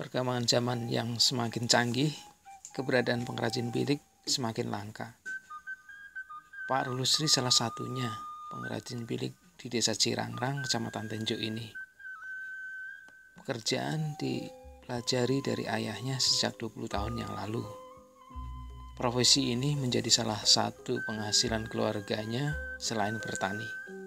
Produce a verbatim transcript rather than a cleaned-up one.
Perkembangan zaman yang semakin canggih, keberadaan pengrajin bilik semakin langka. Pak Rulusri salah satunya pengrajin bilik di Desa Cirangrang, Kecamatan Tenjo ini. Pekerjaan dipelajari dari ayahnya sejak dua puluh tahun yang lalu. Profesi ini menjadi salah satu penghasilan keluarganya selain bertani.